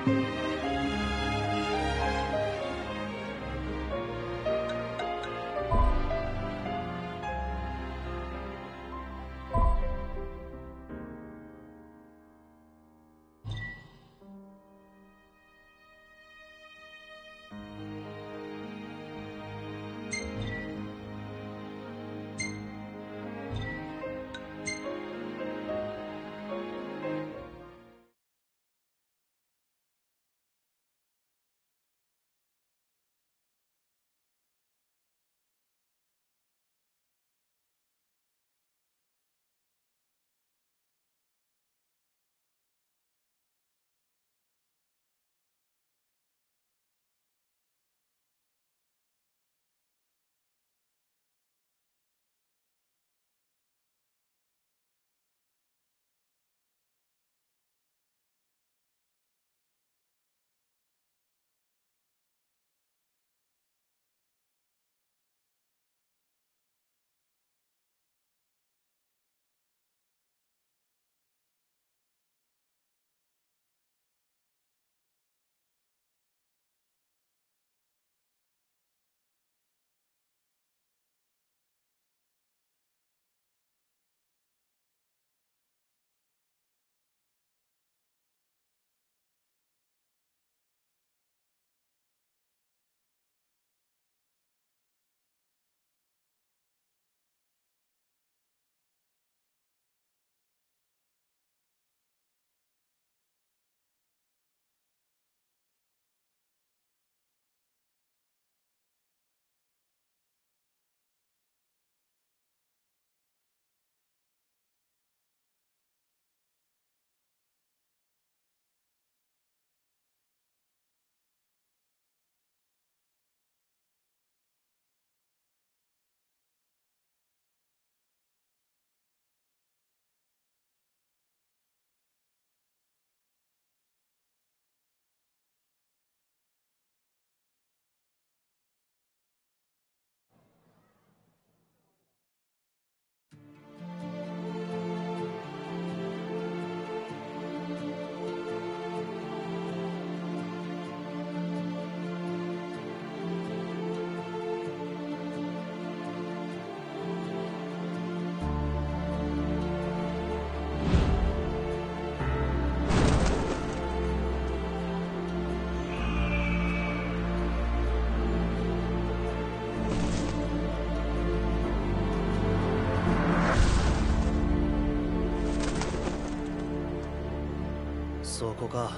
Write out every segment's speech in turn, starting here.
そこか。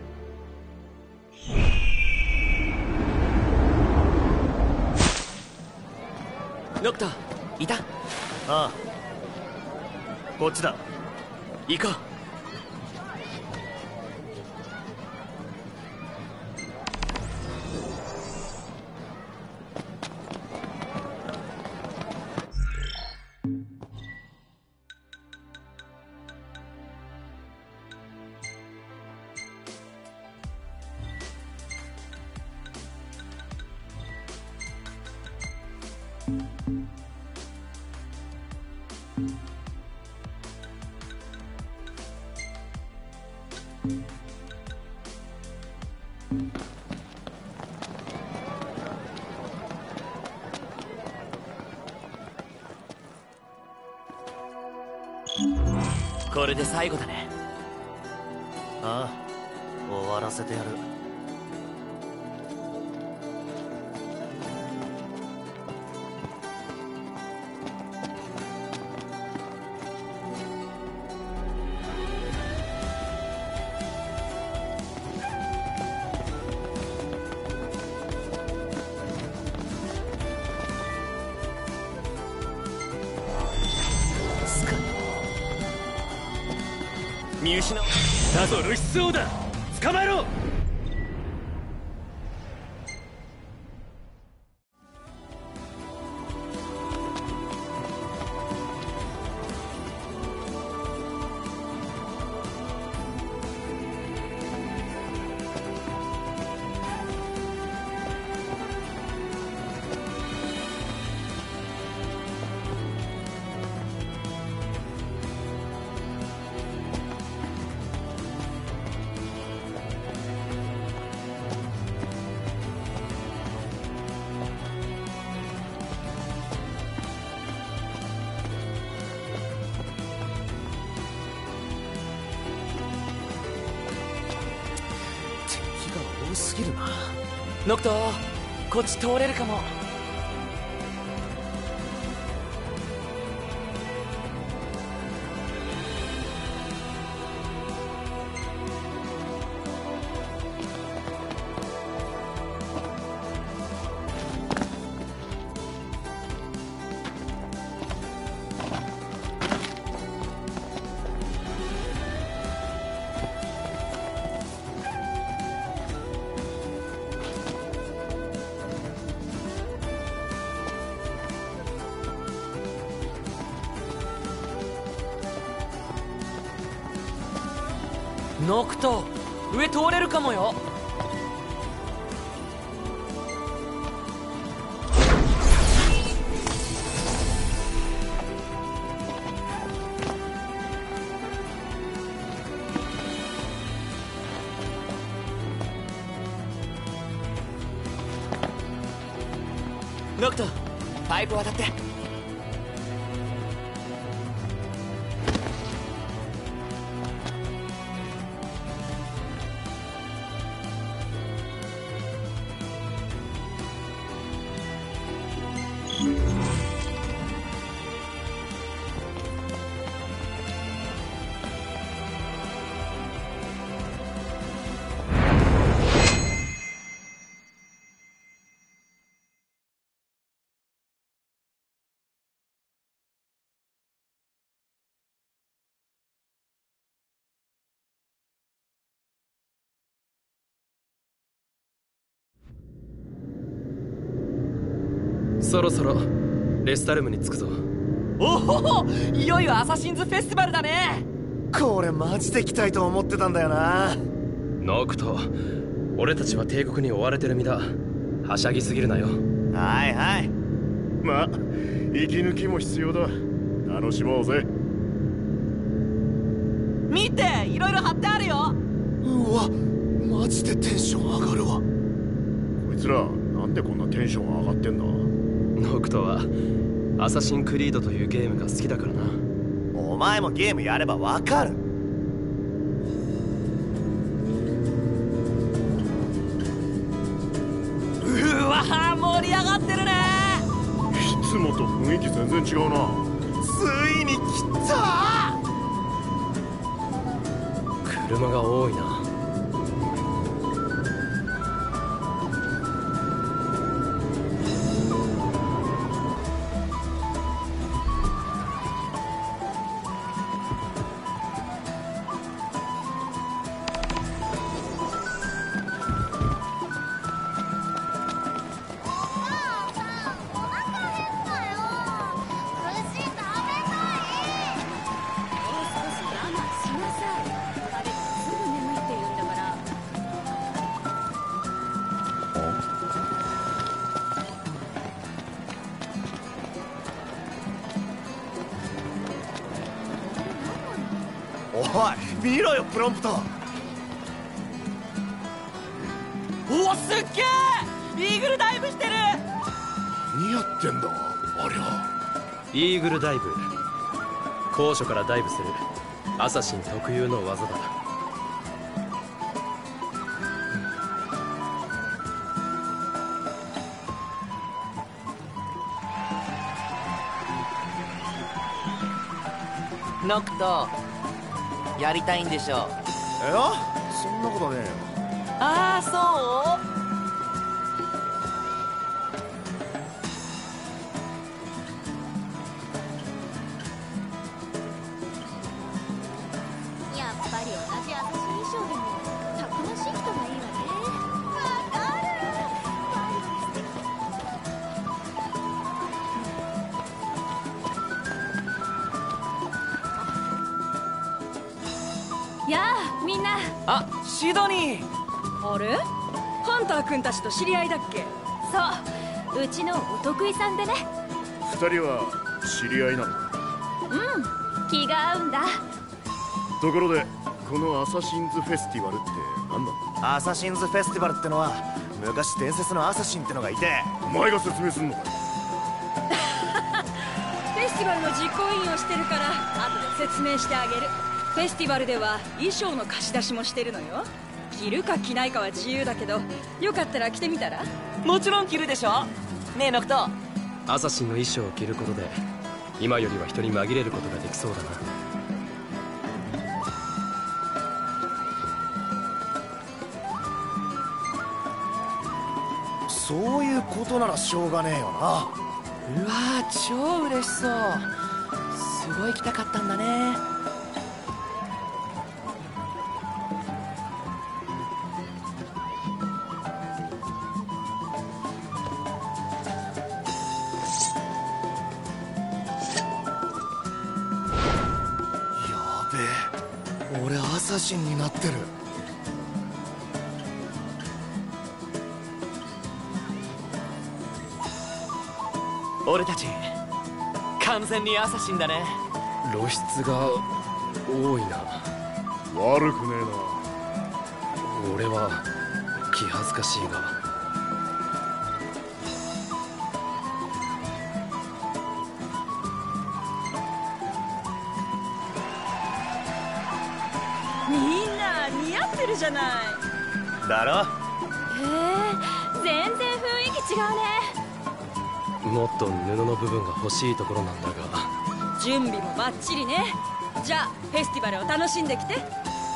ノクタいた。 ああ、こっちだ。 行こう。これで最後だね。 ああ、終わらせてやる。 見失う。 だぞルシス王だ。捕まえろ。 遠すぎるな。ノクト、こっち通れるかも。ノクト、上通れるかもよ。ノクト、パイプ渡って。 そろそろレスタルムに着くぞ。 おお、いよいよアサシンズフェスティバルだね。 これマジで来たいと思ってたんだよな。 ノクト、俺たちは帝国に追われてる身だ。はしゃぎすぎるなよ。 はいはい。 まあ息抜きも必要だ。楽しもうぜ。 見て、いろいろ貼ってあるよ。 うわ、マジでテンション上がるわ。 こいつらなんでこんなテンション上がってんだ。 ノクトはアサシンクリードというゲームが好きだからな。 お前もゲームやればわかる。 うわ、盛り上がってるね。 いつもと雰囲気全然違うな。 ついに来た。 車が多いな。 おい、見ろよプロンプト。 おお、すっげえ、イーグルダイブしてる。 何やってんだありゃ。 イーグルダイブ、高所からダイブするアサシン特有の技だ。 ノクト、やりたいんでしょ。 いや、そんなことねえよ。 ああ、そう。 やっぱり同じアサシン衣装でもたくましい人がいいわね。わかる。 やあ、みんな。 あ、シドニー。 あれ、ハンター君たちと知り合いだっけ？ そう、うちのお得意さんでね。 二人は知り合いなの？ うん、気が合うんだ。 ところでこのアサシンズフェスティバルって何なんだ？ アサシンズフェスティバルってのは昔伝説のアサシンってのがいて。 お前が説明すんのかよ。 フェスティバルの実行委員をしてるから後で説明してあげる。フェスティバルでは衣装の貸し出しもしてるのよ。 着るか着ないかは自由だけど、よかったら着てみたら？ もちろん着るでしょ。ねえノクト。 アサシンの衣装を着ることで今よりは人に紛れることができそうだな。 そういうことならしょうがねえよな。 うわー、超嬉しそう。すごい着たかったんだね。 俺アサシンになってる。 俺たち完全にアサシンだね。 露出が多いな。 悪くね俺は気恥ずかしいが。 みんな似合ってるじゃない。 だろ。 へえ、全然雰囲気違うね。 もっと布の部分が欲しいところなんだが。 準備もバッチリね。じゃあフェスティバルを楽しんできて。 え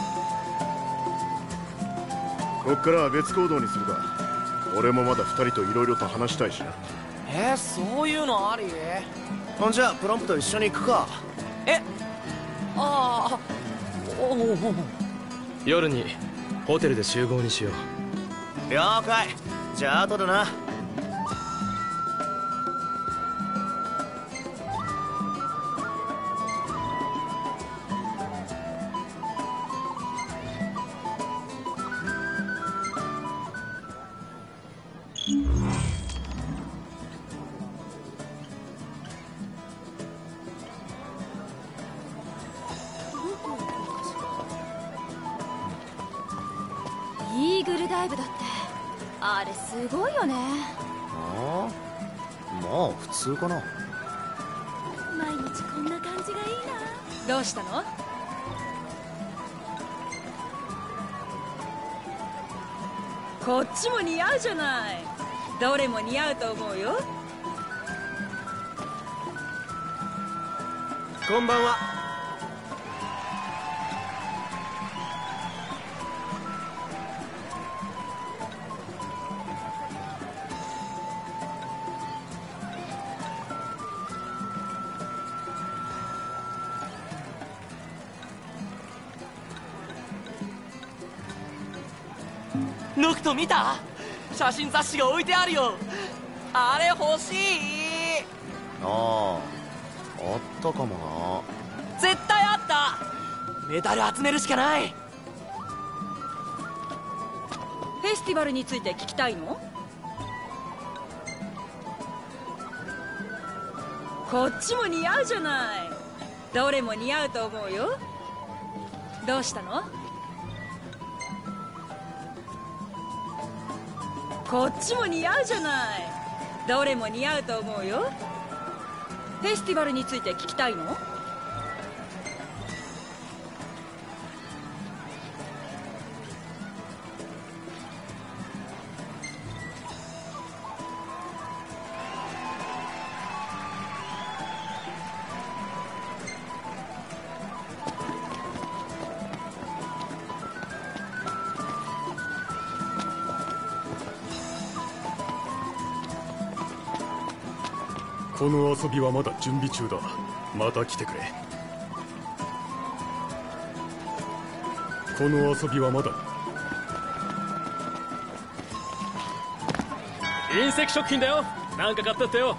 な。こっからは別行動にするか。俺もまだ2人と色々と話したいしな。 そういうのあり？ ほんじゃプロンプと一緒に行くか。 ああ、 夜にホテルで集合にしよう。 了解。じゃあ後でな。 イーグルダイブだってあれすごいよね。 ああ、まあ普通かな。 毎日こんな感じがいいな。 どうしたの？こっちも似合うじゃない。どれも似合うと思うよ。 こんばんは。 ノクト見た？写真雑誌が置いてあるよ。あれ欲しい。 あったかも絶対あった。メダル集めるしかない。 フェスティバルについて聞きたいの？こっちも似合うじゃない。どれも似合うと思うよ。どうしたの？こっちも似合うじゃない。どれも似合うと思うよ。フェスティバルについて聞きたいの？ この遊びはまだ準備中だ。また来てくれ。この遊びはまだ。 隕石食品だよ。なんか買ってってよ。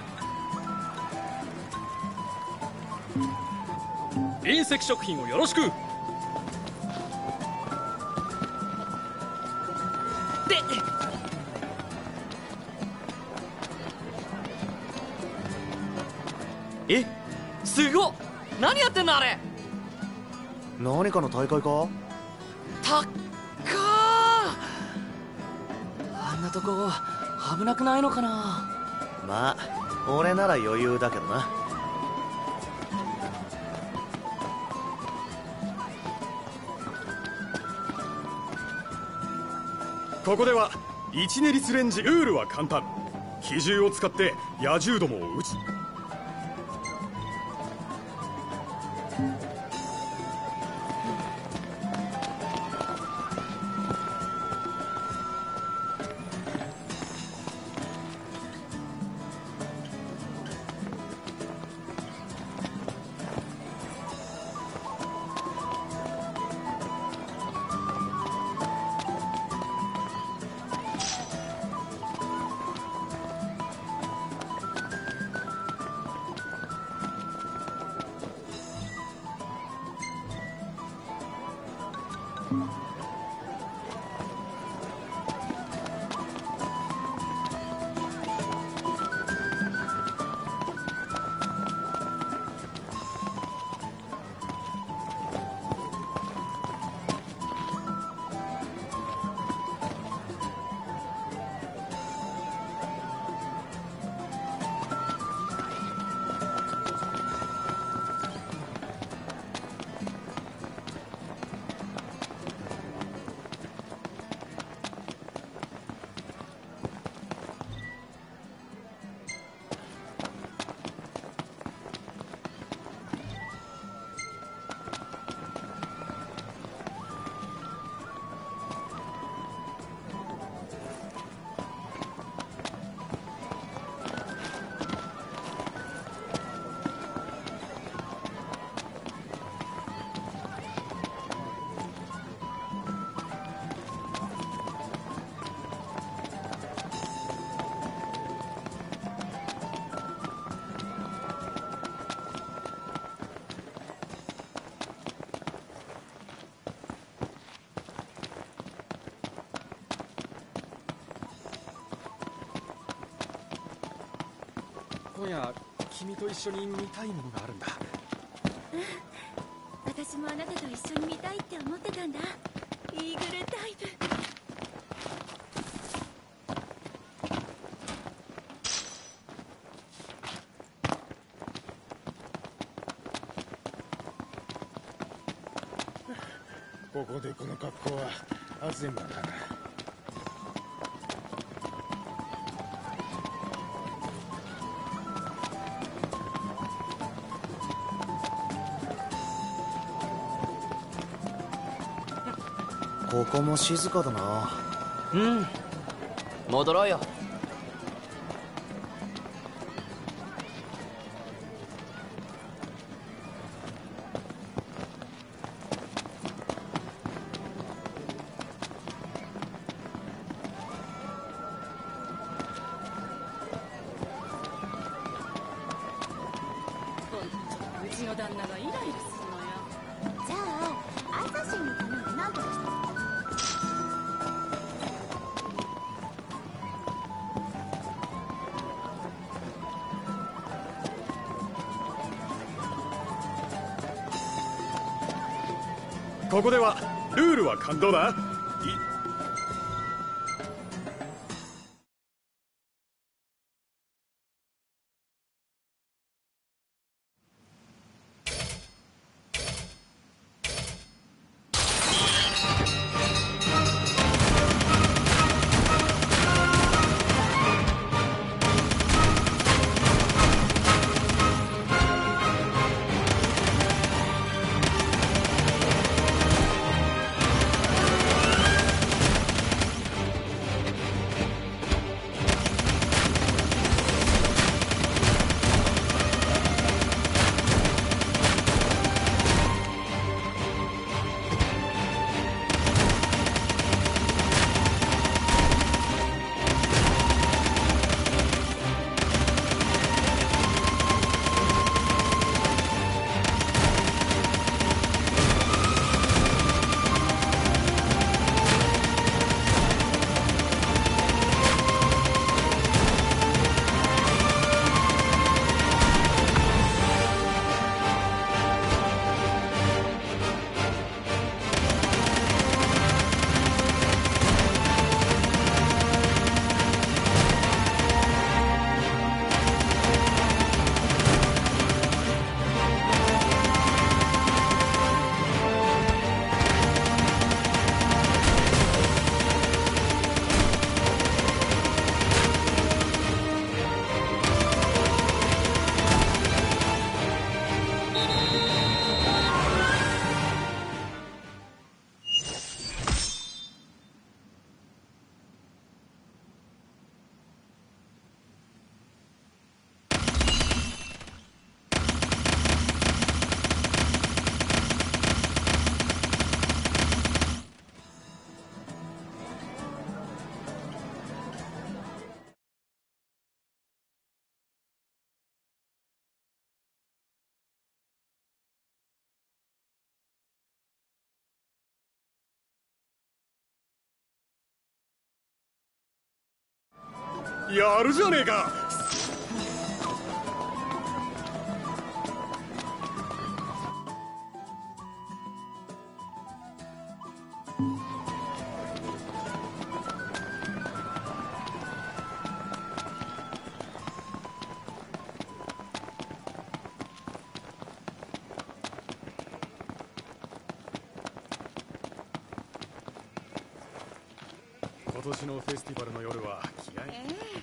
隕石食品をよろしく。 すごっ。何やってんのあれ。 何かの大会か。 たっかー。あんなとこ危なくないのかな。 まあ俺なら余裕だけどな。 ここでは1ネリスレンジ。ルールは簡単。比重を使って野獣どもを撃つ。 今夜君と一緒に見たいものがあるんだ。 私もあなたと一緒に見たいって思ってたんだ。イーグルダイブ。 ここでこの格好は安全だな。 ここも静かだな。 うん、戻ろうよ。 うちの旦那がイライラするのよ。 じゃあアサシンに頼んで何とかして。 ここではルールは簡単だ。 やるじゃねえか。今年のフェスティバルの夜は気合い。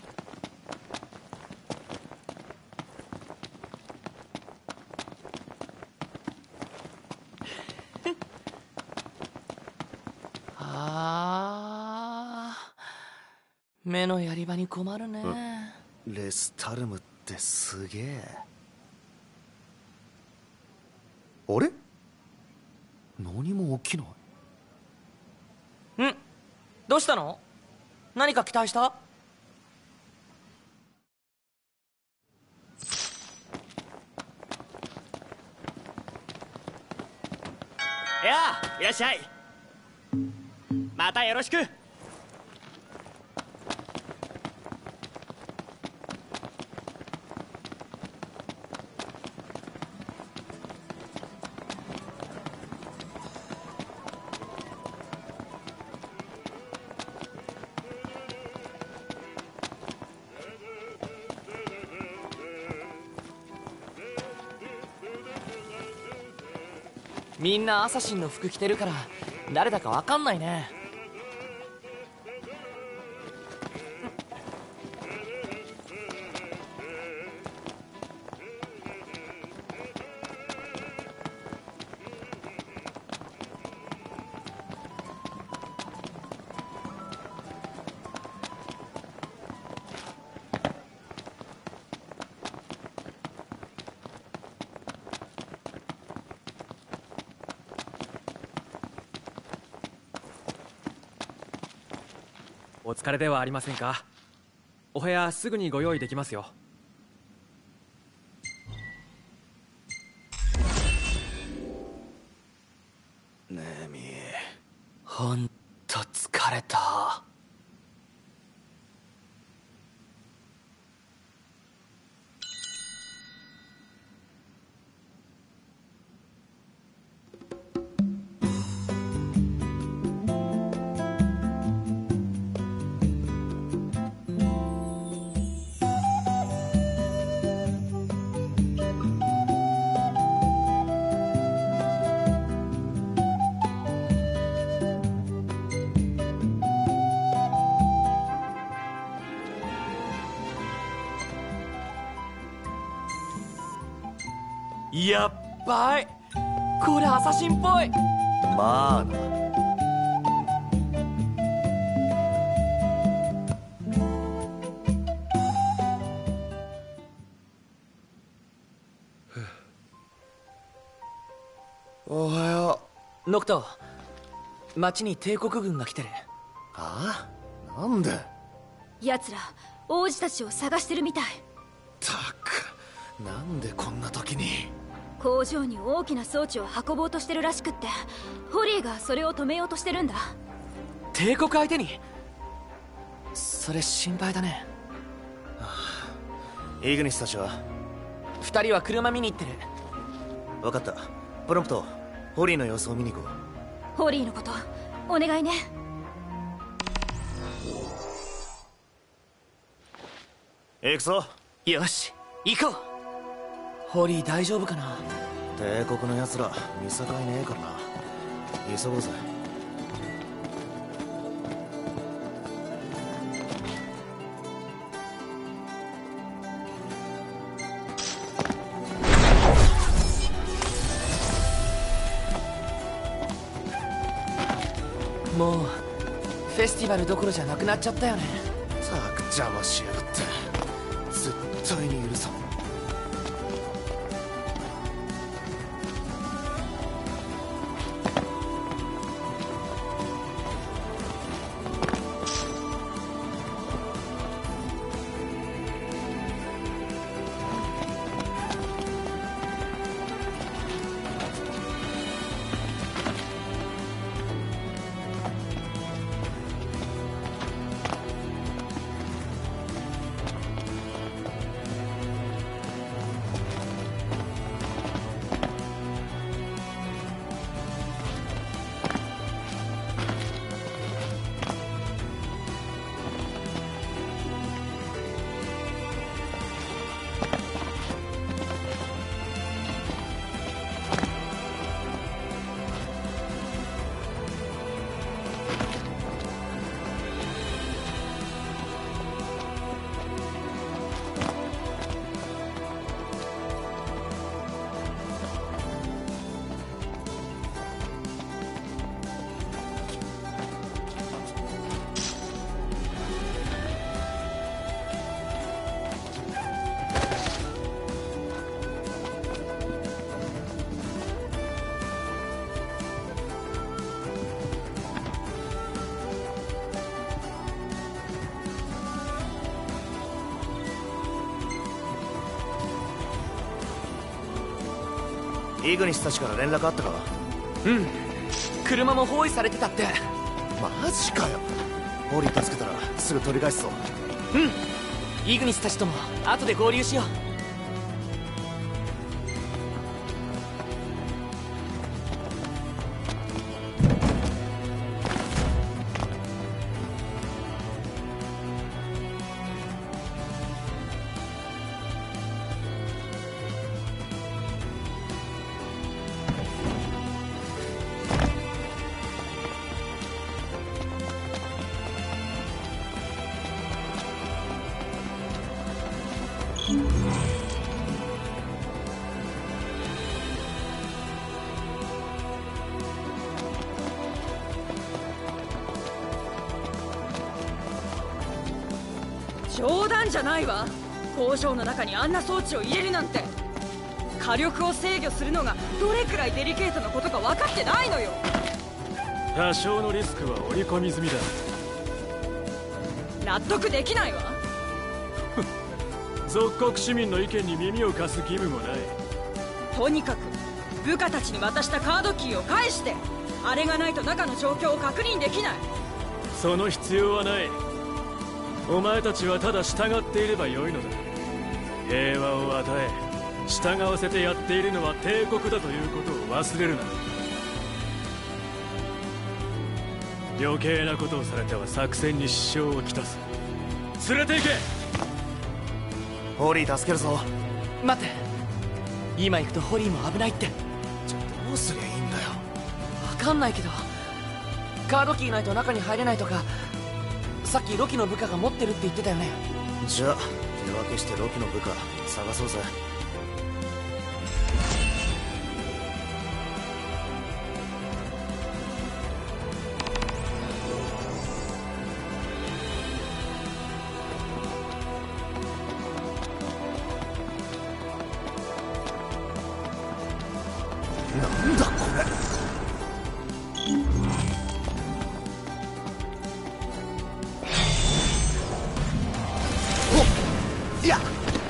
目のやり場に困るね。 レスタルムってすげえ。あれ、何も起きない。 ん、どうしたの？何か期待した？やあ、いらっしゃい。またよろしく。みんなアサシンの服着てるから誰だかわかんないね。 お疲れではありませんか。お部屋すぐにご用意できますよ。 ねえみ、 ほんと疲れた。やっばい、これアサシンっぽい。 まあな。おはよう。ノクト、町に帝国軍が来てる。 ああ、なんで？ 奴ら王子たちを探してるみたい。 たく、なんでこんな時に。 工場に大きな装置を運ぼうとしてるらしくって、ホリーがそれを止めようとしてるんだ。 帝国相手に？それ心配だね。 イグニスたちは？ 二人は車見に行ってる。 分かった。プロンプト、ホリーの様子を見に行こう。ホリーのことお願いね。 行くぞ。 よし、行こう。ホリー大丈夫かな？ 帝国の奴ら見境ねえからな。急ごうぜ。 もうフェスティバルどころじゃなくなっちゃったよね。 たく邪魔しやがって。絶対に許さん。 イグニスたちから連絡あったか？ うん、車も包囲されてたって。 マジかよ。ホリー助けたらすぐ取り返すぞ。 うん、イグニスたちとも後で合流しよう。 冗談じゃないわ。工場の中にあんな装置を入れるなんて。火力を制御するのがどれくらいデリケートなことか分かってないのよ。 多少のリスクは織り込み済みだ。 納得できないわ。 属国市民の意見に耳を貸す義務もない。 とにかく部下たちに渡したカードキーを返して。あれがないと中の状況を確認できない。 その必要はない。お前たちはただ従っていればよいのだ。平和を与え従わせてやっているのは帝国だということを忘れるな。余計なことをされては作戦に支障をきたす。連れて行け。 ホリー助けるぞ。 待って、今行くとホリーも危ないって。 どうすりゃいいんだよ。 分かんないけど、カードキーないと中に入れないとか、さっきロキの部下が持ってるって言ってたよね。 じゃあ手分けしてロキの部下探そうぜ。なんだこれ。いや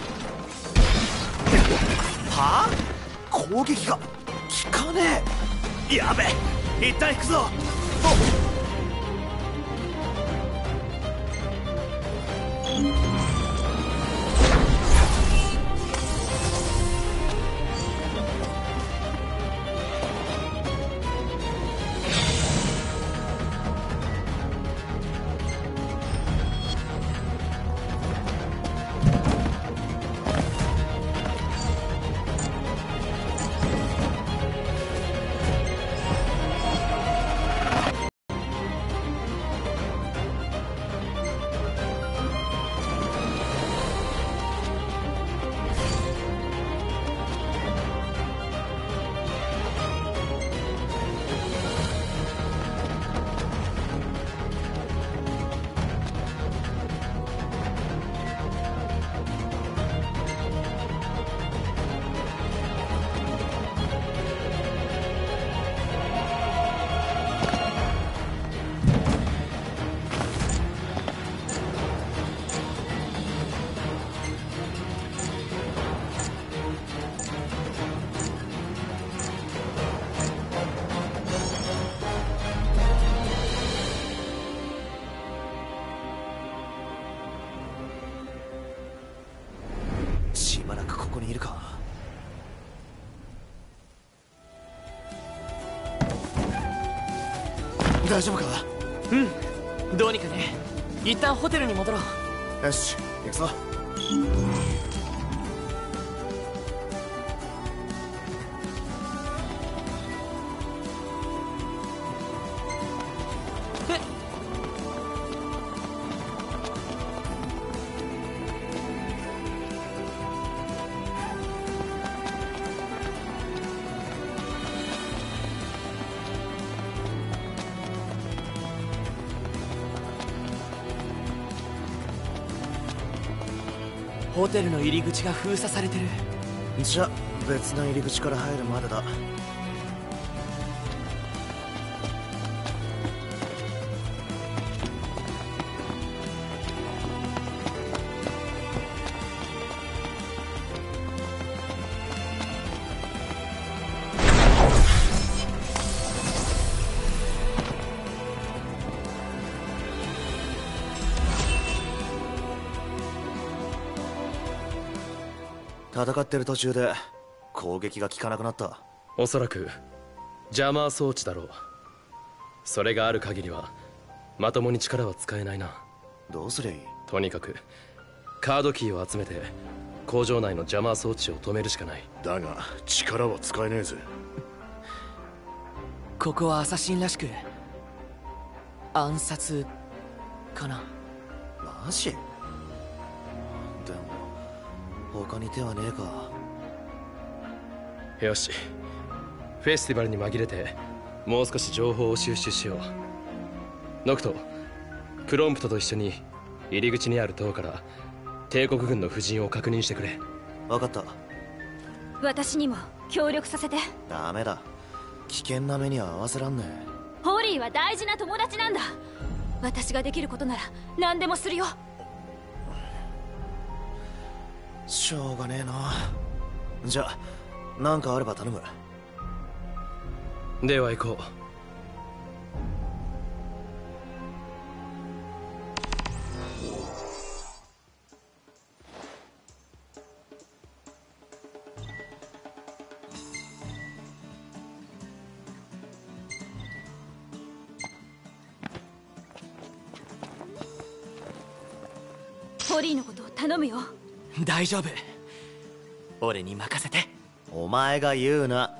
はあ、攻撃が効かねえ。やべえ、一旦引くぞ。しばらくここにいるか。大丈夫か？ うん、どうにかね。一旦ホテルに戻ろう。 よし、行くぞ。 ホテルの入り口が封鎖されてる。 じゃ別の入り口から入るまでだ。 戦ってる途中で攻撃が効かなくなった。 おそらくジャマー装置だろう。それがある限りはまともに力は使えないな。 どうすりゃいい？ とにかくカードキーを集めて工場内のジャマー装置を止めるしかない。 だが力は使えねえぜ。 ここはアサシンらしく暗殺かな。 マジ？でも他に手はねえか。 よし、フェスティバルに紛れてもう少し情報を収集しよう。ノクト、プロンプトと一緒に入り口にある塔から帝国軍の布陣を確認してくれ。 分かった。 私にも協力させて。 ダメだ、危険な目には合わせらんねえ。 ホリーは大事な友達なんだ。私ができることなら何でもするよ。 しょうがねえな。じゃあ何かあれば頼む。 では行こう。 ホリーのことを頼むよ。 大丈夫、俺に任せて。 お前が言うな。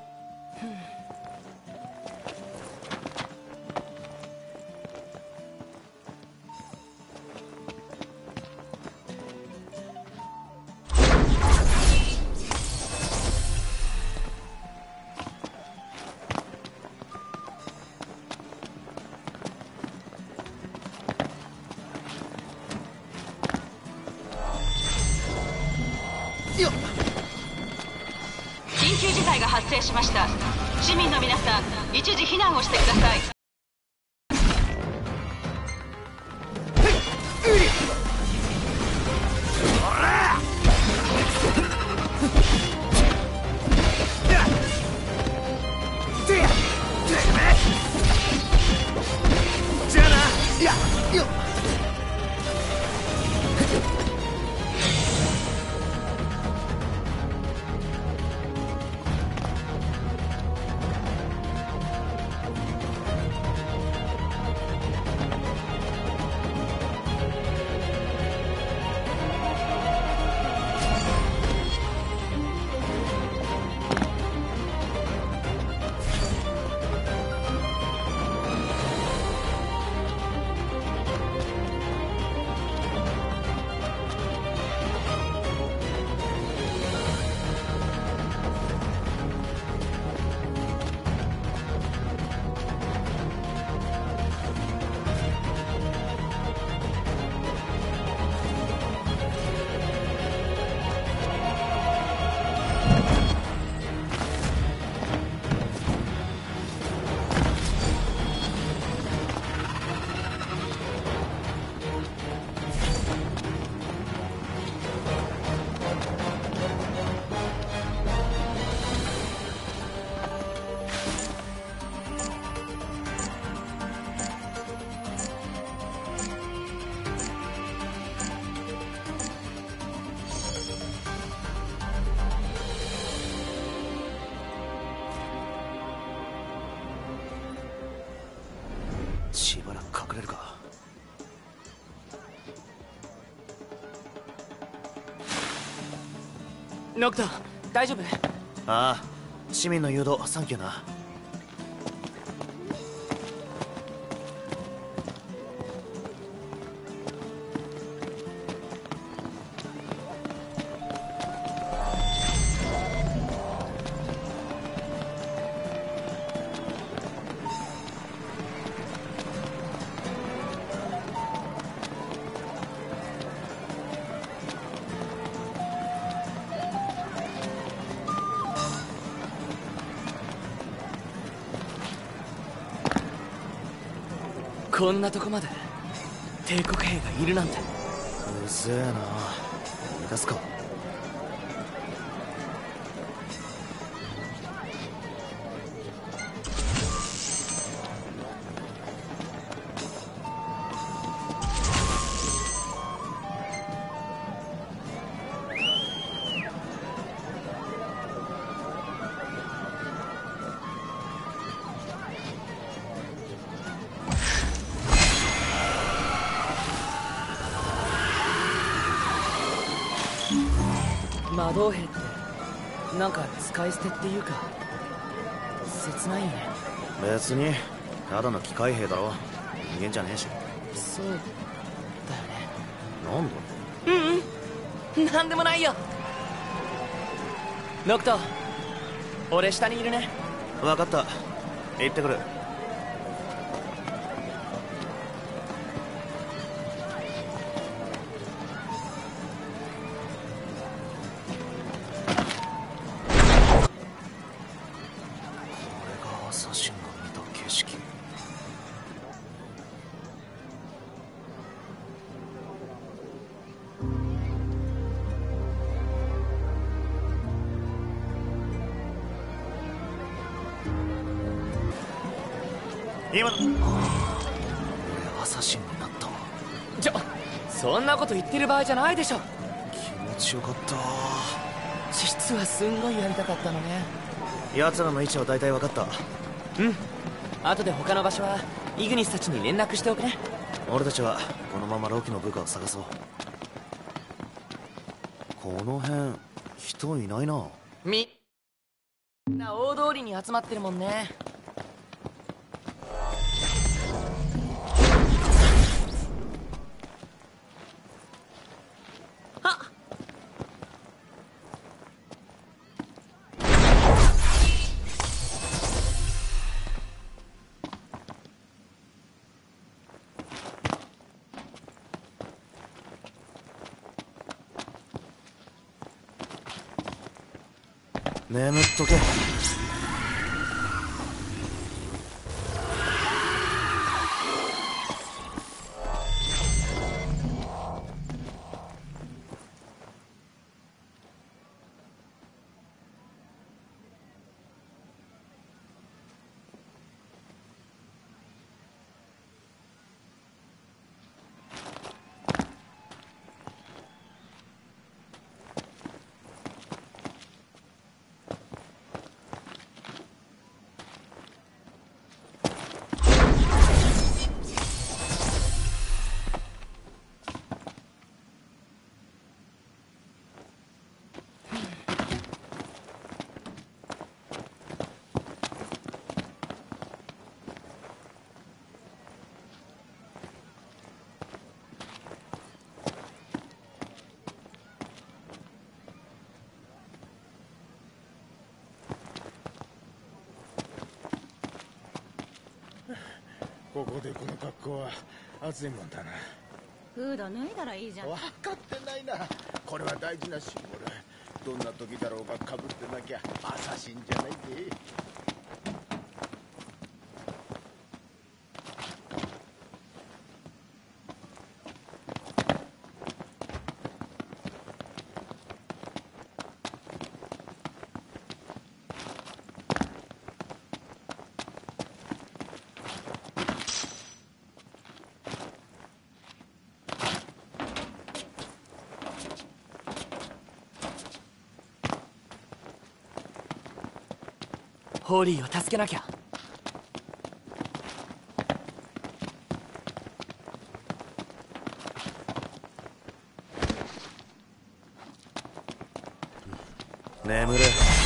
緊急事態が発生しました。市民の皆さん、一時避難をしてください。 じゃあな。いやよっ。しばらく隠れるか。 ノクト、大丈夫？ ああ、市民の誘導サンキューな。 こんなとこまで帝国兵がいるなんて。 うぜえな。逃がすか。 魔導兵ってなんか使い捨てっていうか切ないよね。 別にただの機械兵だろ、人間じゃねえし。 そうだよね。 なんだ。 なんでもないよ。ノクト、俺下にいるね。 分かった、行ってくる。アサシンが見た景色。今の俺アサシンになったわ。 そんなこと言ってる場合じゃないでしょ。 気持ちよかった。 実はすんごいやりたかったのね。 奴らの位置は大体分かった。 後で他の場所はイグニスたちに連絡しておくね。 俺たちはこのままロキの部下を探そう。この辺人いないな。 みんな大通りに集まってるもんね。 眠っとけ。 ここでこの格好は暑いもんだな。 フード脱いだらいいじゃん。 分かってないな。これは大事なシンボル。どんな時だろうがかぶってなきゃアサシンじゃないぜ。 ホーリーを助けなきゃ。 眠れ。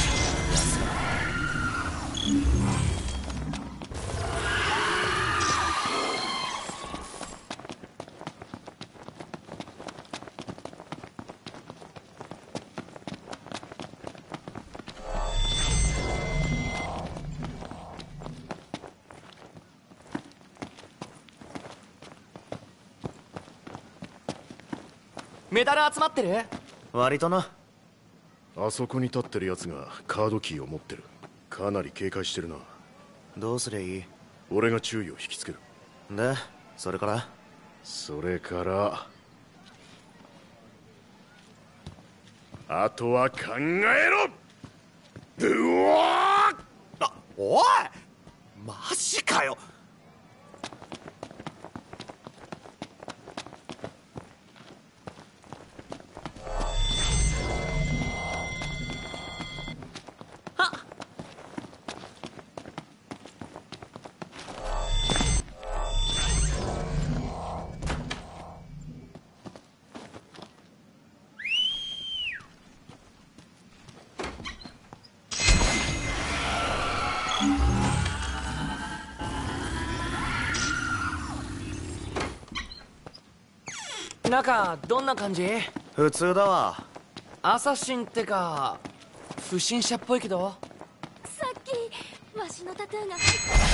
メダル集まってる？ 割とな。 あそこに立ってるやつがカードキーを持ってる。かなり警戒してるな。 どうすりゃいい？ 俺が注意を引きつける。 で、それから？ それからあとは考えろ。うわあ、おいマジかよ。 中どんな感じ？ 普通だわ。 アサシンってか不審者っぽいけど。 さっきわしのタトゥーが入った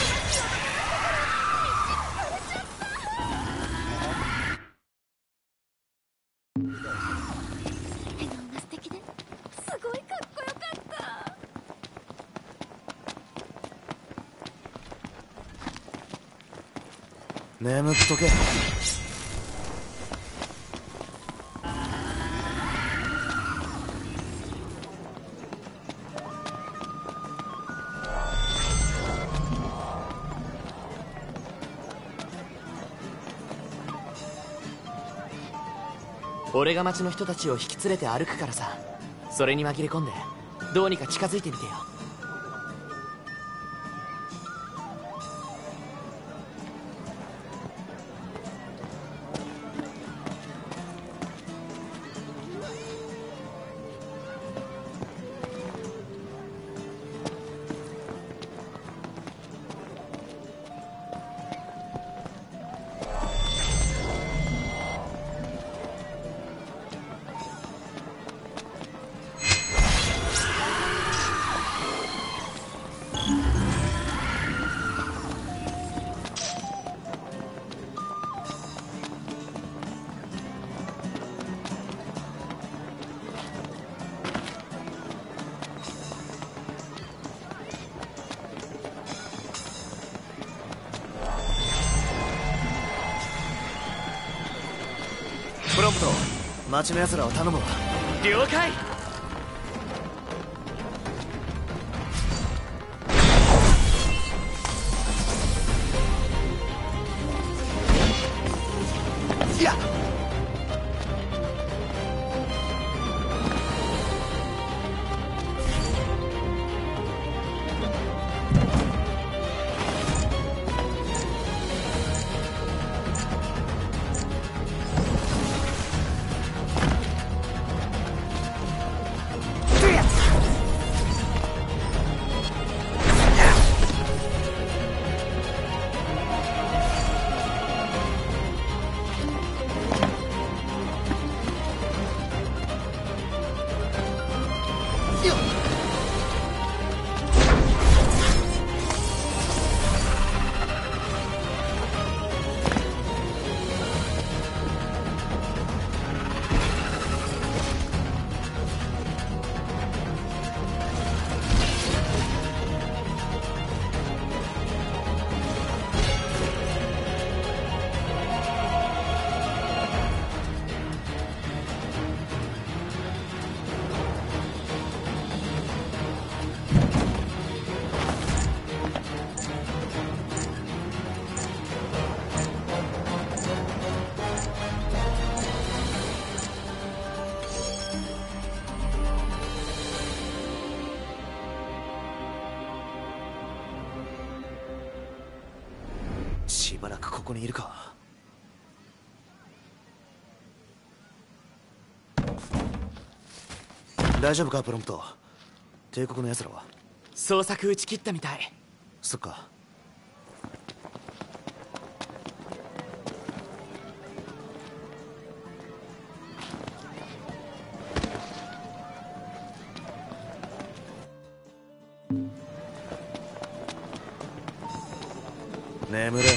笑顔が素敵ですごいかっこよかった。 眠っとけ。 俺が町の人たちを引き連れて歩くからさ、それに紛れ込んでどうにか近づいてみてよ。 プロンプト、町の奴らを頼むわ。 了解。 いやしばらくここにいるか。大丈夫かプロンプト。帝国の奴らは？ 捜索打ち切ったみたい。 そっか。眠れ。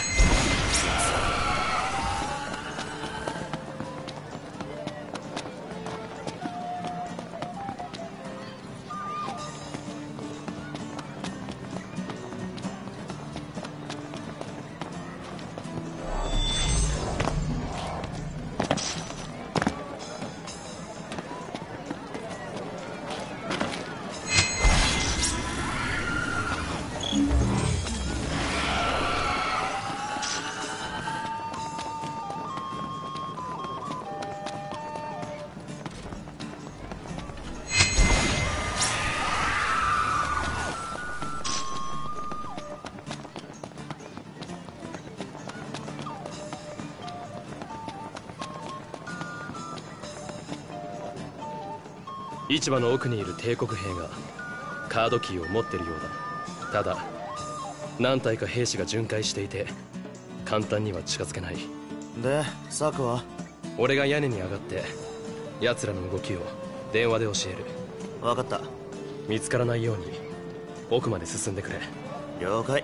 市場の奥にいる帝国兵がカードキーを持ってるようだ。ただ何体か兵士が巡回していて簡単には近づけない。 でサクは？ 俺が屋根に上がって奴らの動きを電話で教える。 分かった。 見つからないように奥まで進んでくれ。 了解。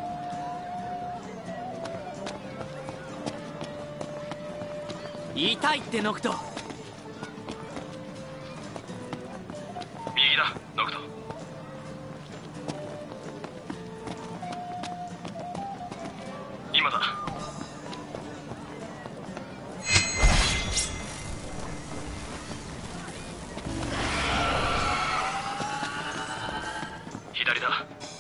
痛いってノクト。 右だノクト。今だ。左だ。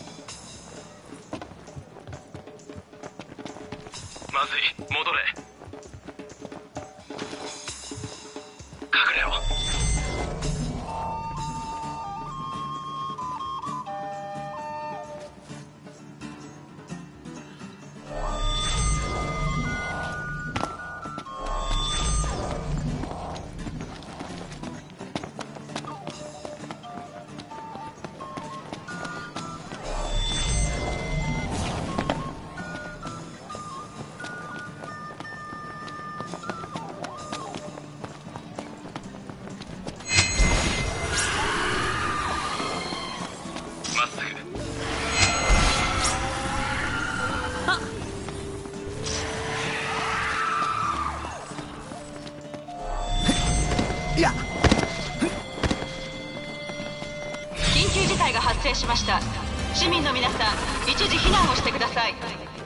まずい、戻れ。隠れろ。 緊急事態が発生しました。市民の皆さん、一時避難をしてください。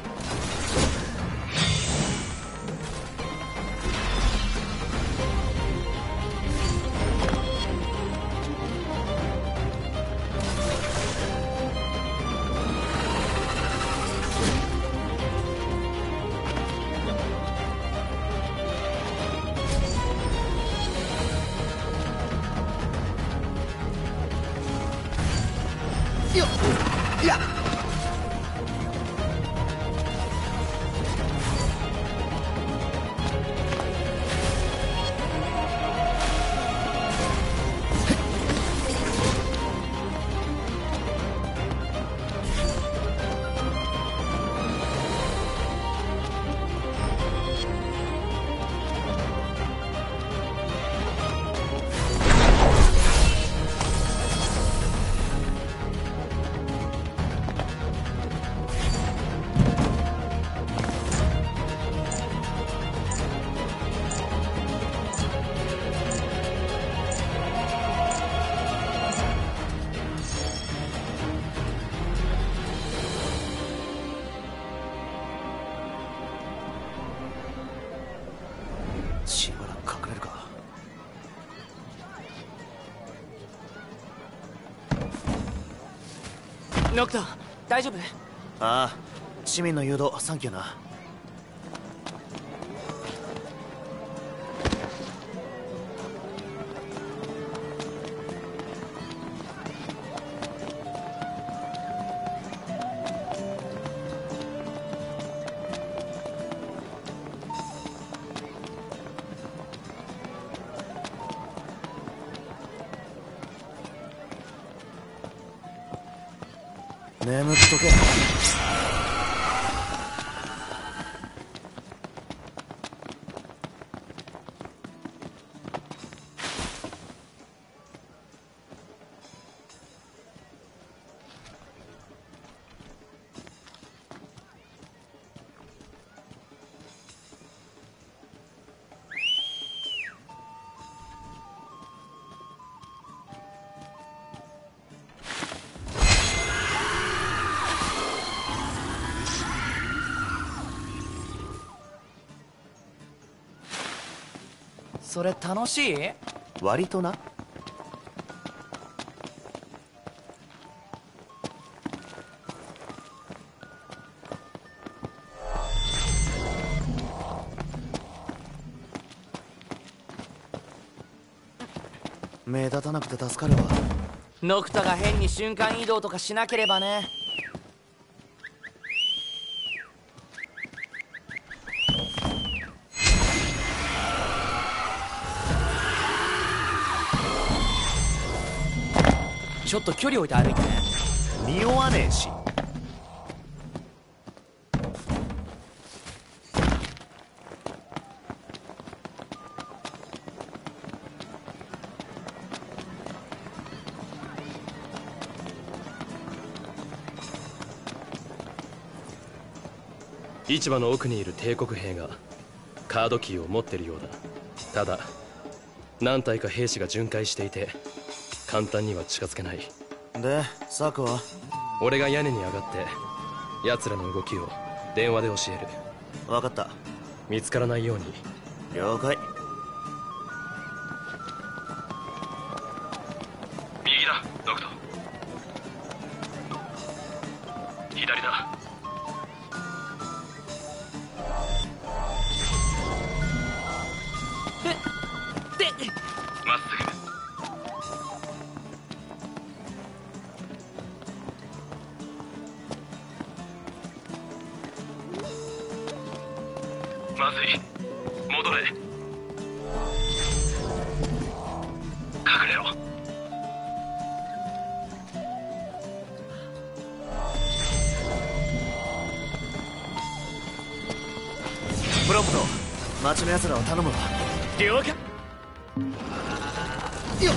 しばらく隠れるか。 ノクト、大丈夫？ ああ、市民の誘導サンキューな。眠っとけ。 それ楽しい？ 割とな。目立たなくて助かるわ。 ノクタが変に瞬間移動とかしなければね。ちょっと距離置いて歩いてね。 匂わねえし。 市場の奥にいる帝国兵がカードキーを持ってるようだ。ただ何体か兵士が巡回していて簡単には近づけない。 でサクは？ 俺が屋根に上がって奴らの動きを電話で教える。 分かった。 見つからないように。 了解。 右だドクト。左だ。まっすぐ。まずい。戻れ。隠れろ。 プロンプト、町の奴らを頼むわ。 了解。 よっ。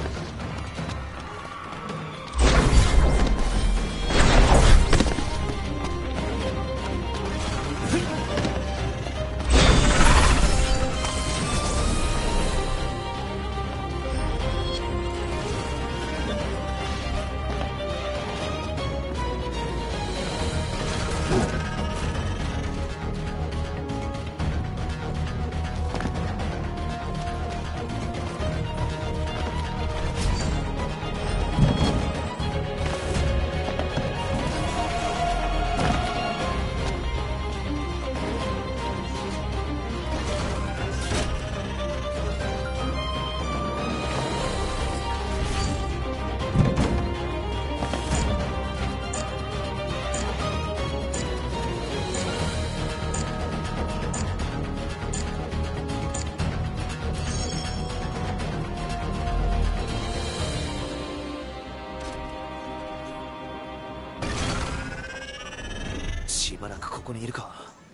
しばらくここにいるか。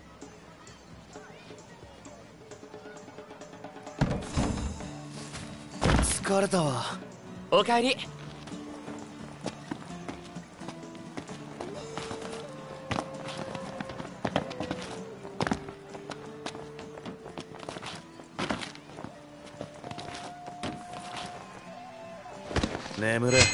疲れたわ。 おかえり。 眠れ。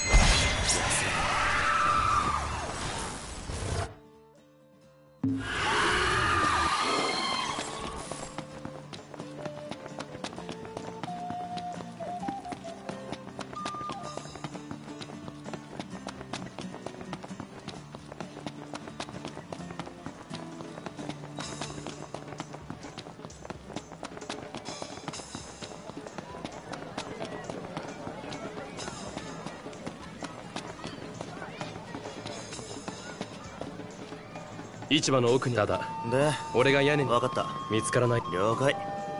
市場の奥に。ただで俺が屋根に。 分かった。 見つからない。 了解。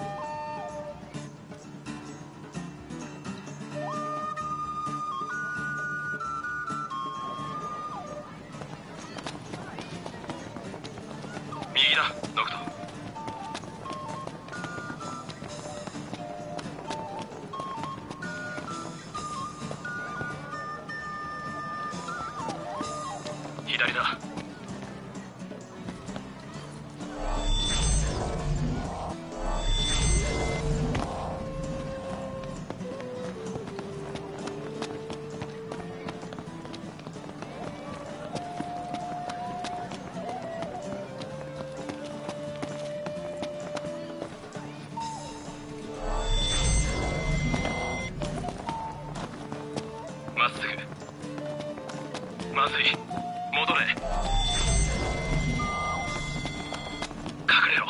右だドクト。左だ。まっすぐ。まずい。戻れ。隠れろ。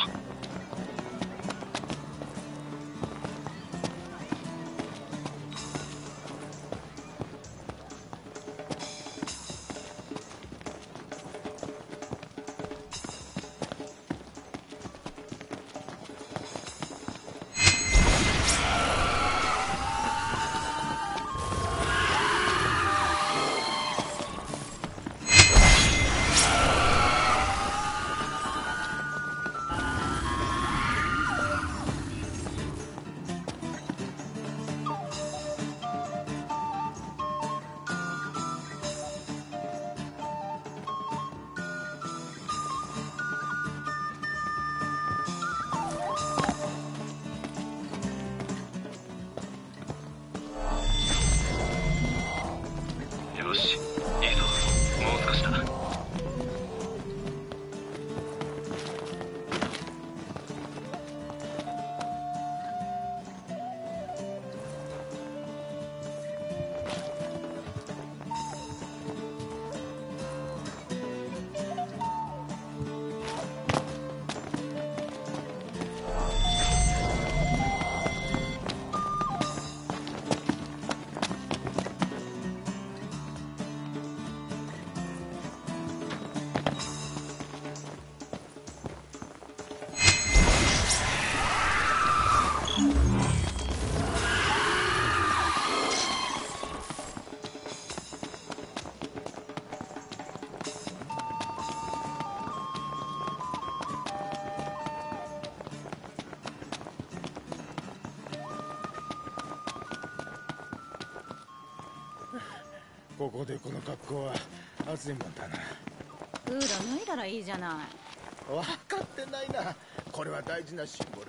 ここでこの格好は暑いもんだな。 フード脱いだらいいじゃない。 分かってないな。これは大事なシンボル。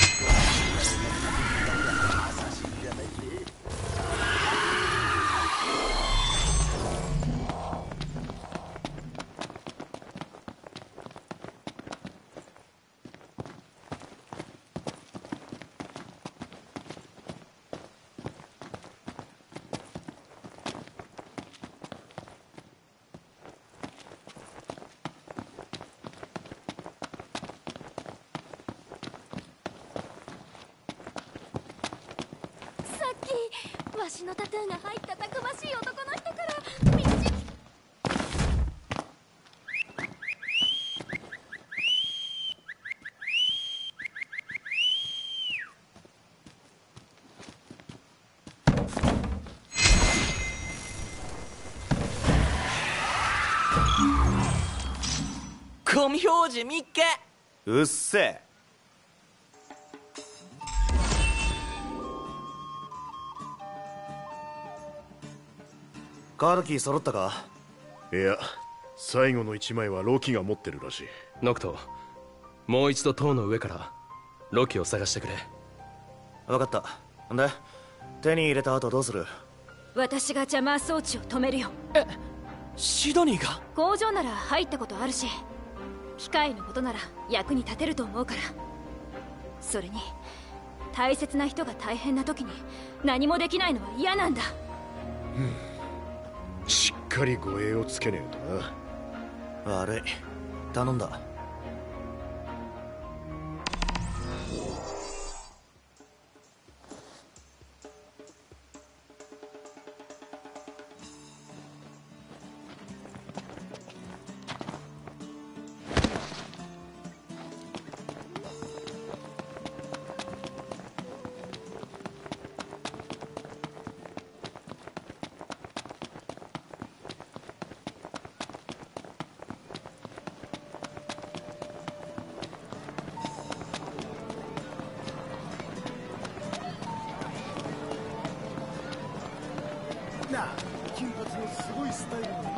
アサシンじゃないぜ。 わしのタトゥーが入ったたくましい男の人から道ゴミ表示見っけ。 うっせえ。カードキー揃ったか？ いや、最後の1枚はロキが持ってるらしい。 ノクト、もう一度塔の上からロキを探してくれ。 分かった。んで手に入れた後どうする？ 私がジャマー装置を止めるよ。 シドニーが？ 工場なら入ったことあるし、機械のことなら役に立てると思うから。それに大切な人が大変な時に何もできないのは嫌なんだ。 しっかり護衛をつけねえとな。 悪い、頼んだ。 なあ、金髪のすごいスタイルの人。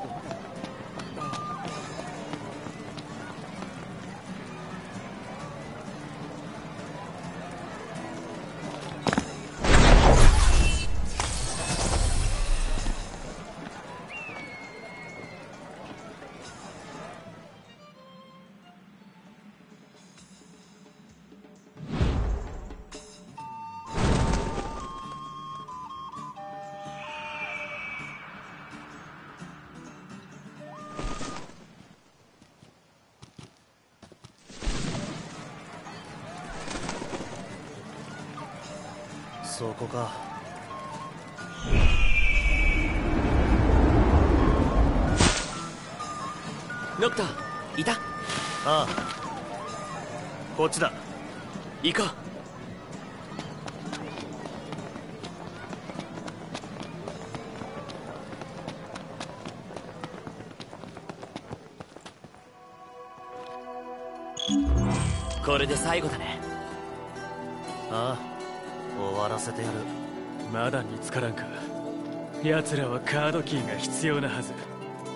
そこか。 ノクターいた？ ああ、こっちだ。 行こう。これで最後だね。 ああ、終わらせてやる。 まだ見つからんか。奴らはカードキーが必要なはず。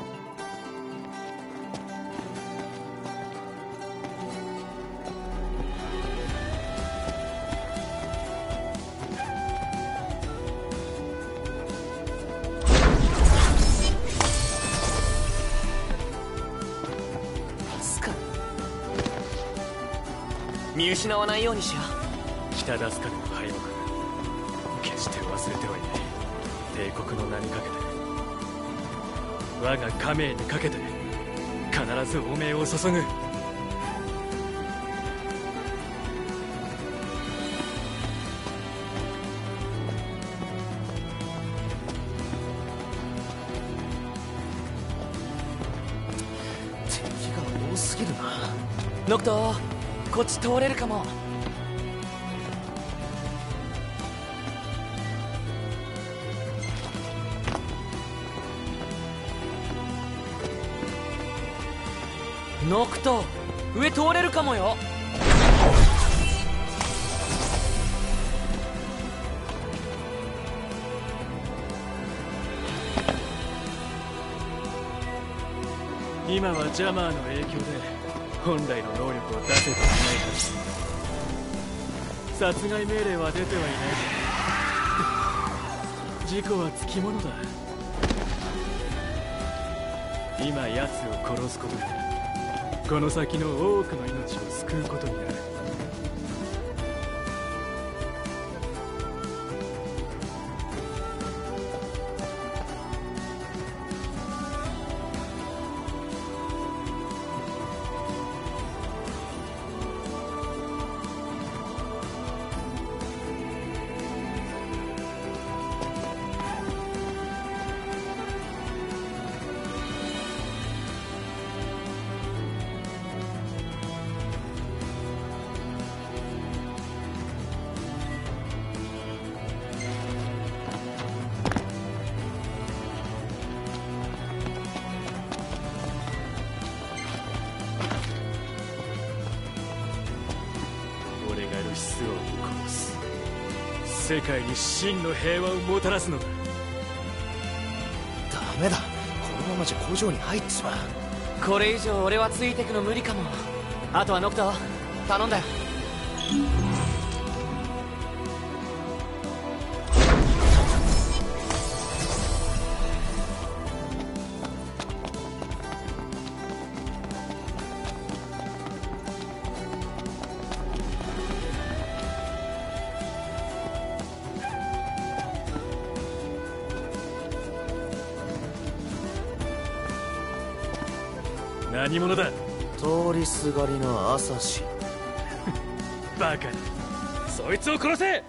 見失わないようにしよう。北ダスカルの敗北、決して忘れてはいない。帝国の名にかけて、我が家名にかけて、必ず汚名を注ぐ。 敵が多すぎるな。 ノクト、こっち通れるかも。ノクト、上通れるかもよ。 今はジャマーの影響で本来の能力を出せていないはず。殺害命令は出てはいない事故はつきものだ。今奴を殺すことでこの先の多くの命を救うことになる。世界に真の平和をもたらすのだ。 ダメだ、このままじゃ工場に入っちまう。 これ以上俺はついてくの無理かも。あとはノクト頼んだよ。 何者だ。 通りすがりのアサシン。 バカだ、そいつを殺せ。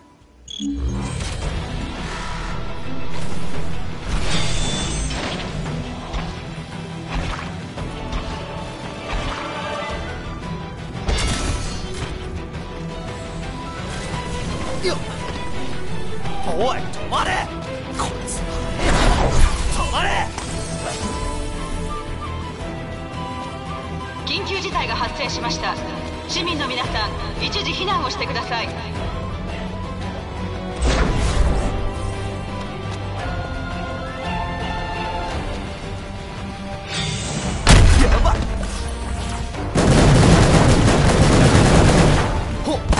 よっ、おい止まれ、こいつ止まれ。 緊急事態が発生しました。市民の皆さん、一時避難をしてください。 やばっ。ほっ。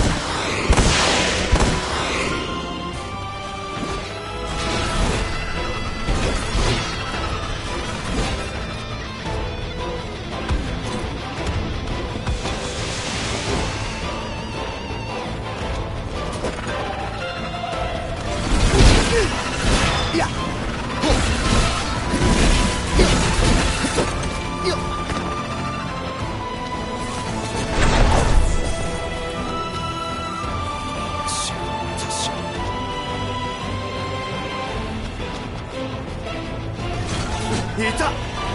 いた。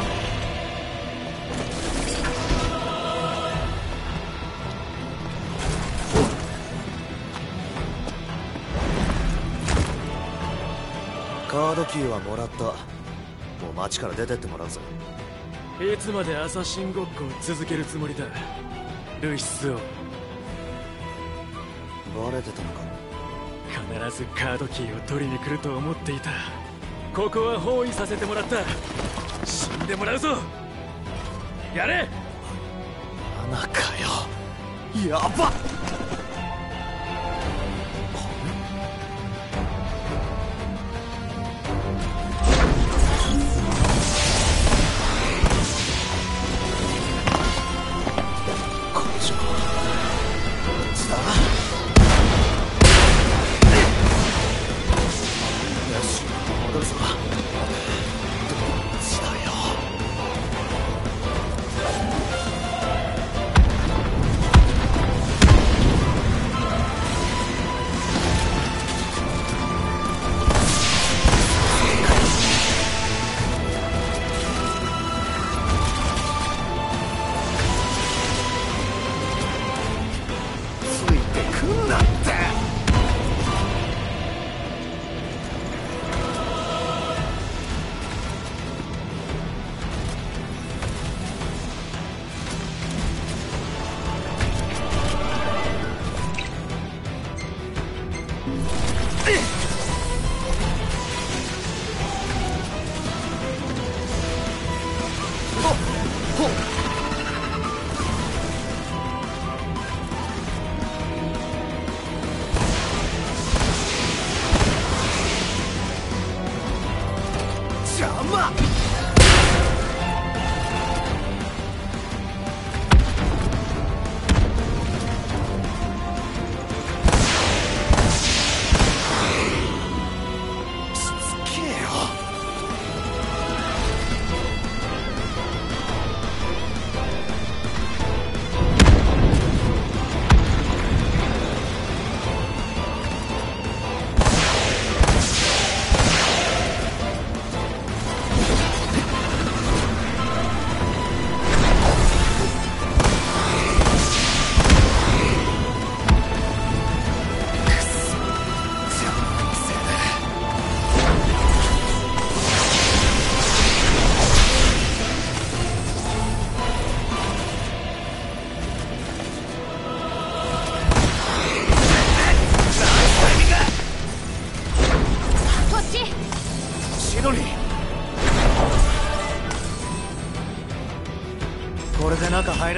カードキーはもらった。もう街から出てってもらうぞ。 いつまでアサシンごっこを続けるつもりだ、ルイス王。 バレてたのか。 必ずカードキーを取りに来ると思っていた。ここは包囲させてもらった。死んでもらうぞ。やれ。 穴かよ、やばっ。ほ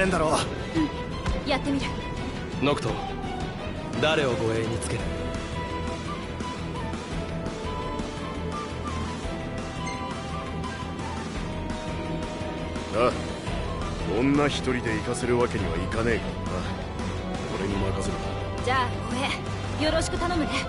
んだろ。 やってみる。 ノクト、誰を護衛につける？ ああ、女一人で行かせるわけにはいかねえからな。俺に任せろ。 じゃあ護衛よろしく頼むね。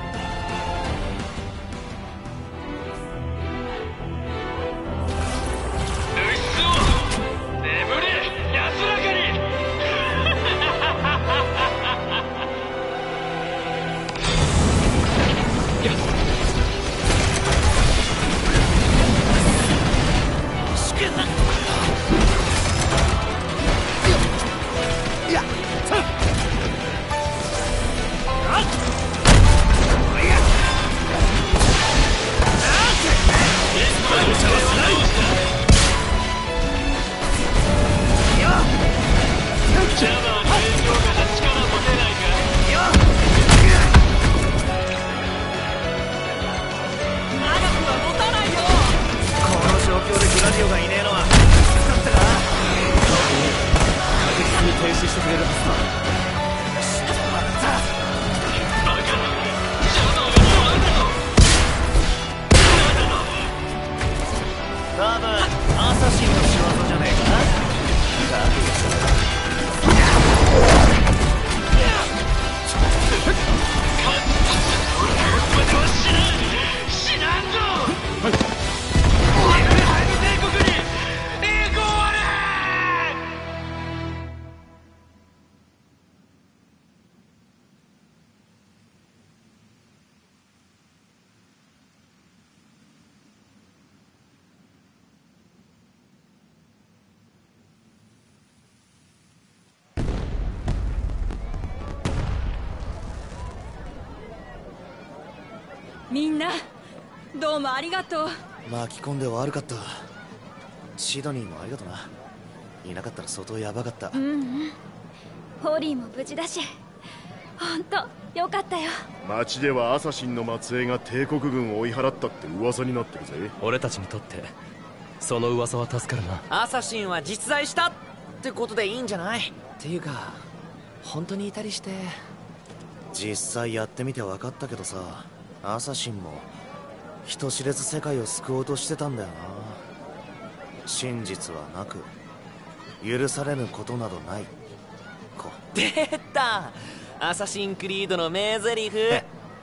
みんなどうもありがとう。 巻き込んで悪かった。シドニーもありがとな。いなかったら相当ヤバかった。 ホーリーも無事だし本当よかったよ。 町ではアサシンの末裔が帝国軍を追い払ったって噂になってるぜ。 俺たちにとってその噂は助かるな。 アサシンは実在したってことでいいんじゃない？っていうか本当にいたりして。 実際やってみて分かったけどさ、アサシンも人知れず世界を救おうとしてたんだよな。真実はなく許されぬことなどない。 出たアサシンクリードの名台詞。 で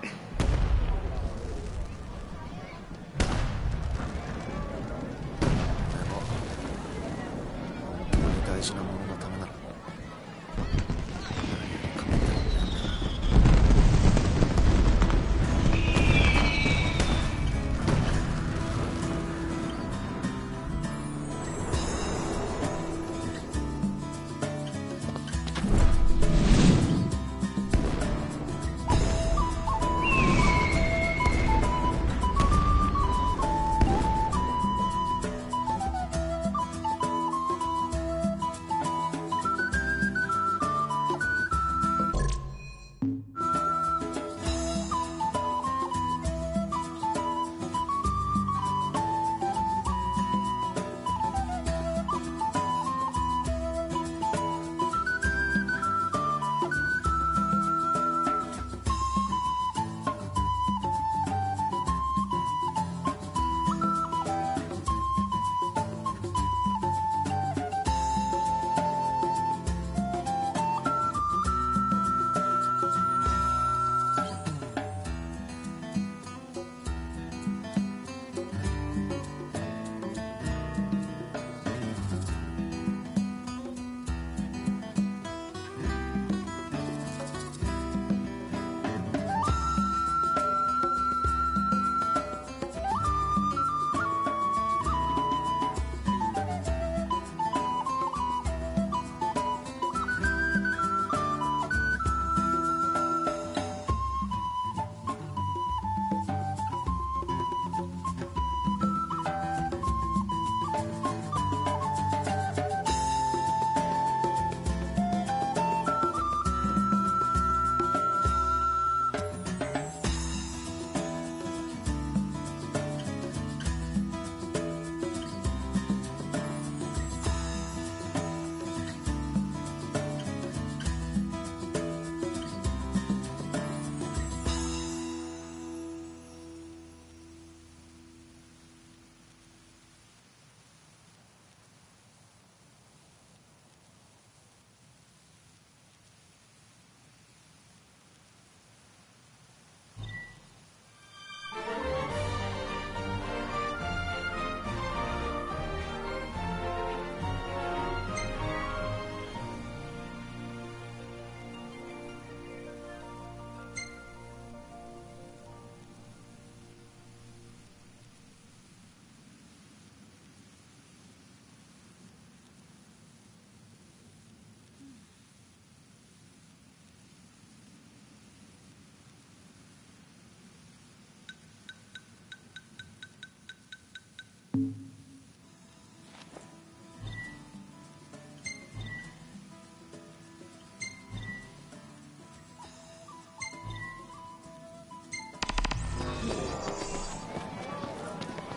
も本当に大事なもののためなら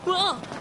わあ